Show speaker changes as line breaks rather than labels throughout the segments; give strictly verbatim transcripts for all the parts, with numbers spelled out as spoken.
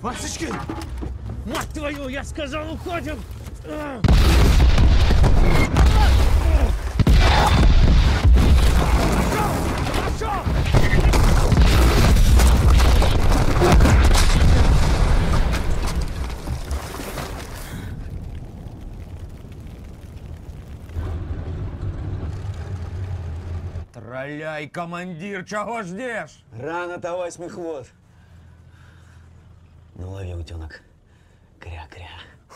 Васечкин! Мать твою, я сказал, уходим!
Тролляй, командир, чего ждешь?
Рано-то восьмый хвост. Ну лови, утенок. Кря-кря.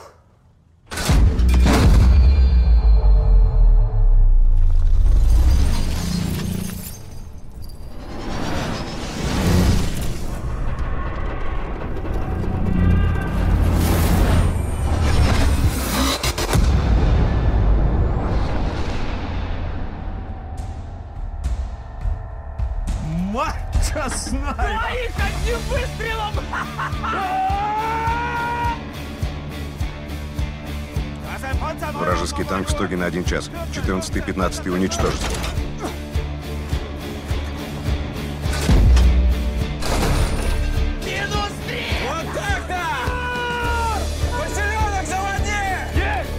Мать честная!
Твоих одним выстрелом!
Вражеский танк в стоге на один час. четырнадцатый и пятнадцатый уничтожить.
Минус три!
Вот так-то! Поселенок заводи!
Есть!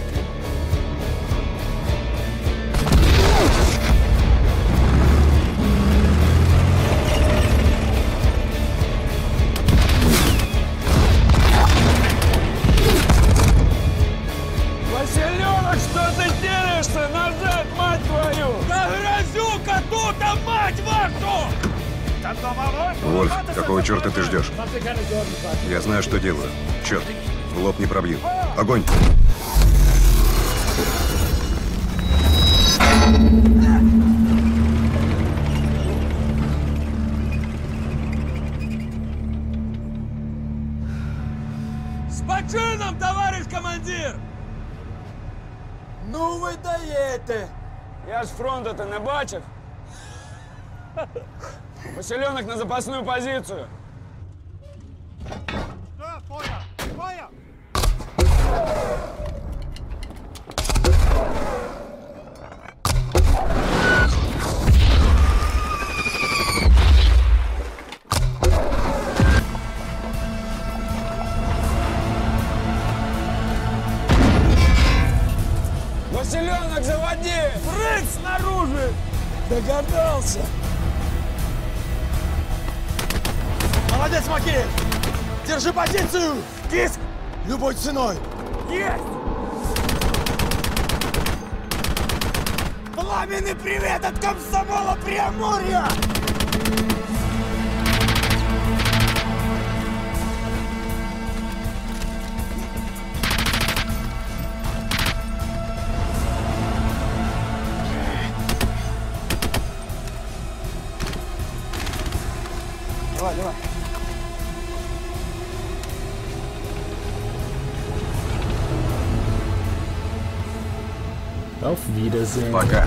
Поселенок, что ты делаешься? Назад, мать твою! Да грозюка тут, а мать вашу!
Вольф, какого черта ты ждешь? Я знаю, что делаю. Черт, в лоб не пробью. Огонь!
С почином, товарищ командир!
Ну ви даєте!
Я ж фронта-то не бачив. Поселенок на запасную позицию. Поселенок заводи! Прыг снаружи!
Догадался!
Молодец, Макеев! Держи позицию!
Киск! Любой ценой!
Есть!
Пламенный привет от комсомола Преамурья!
Давай, давай.
Auf Wiedersehen.
Пока.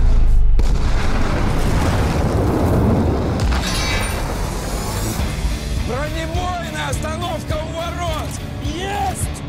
Бронебойная остановка у ворот!
Есть!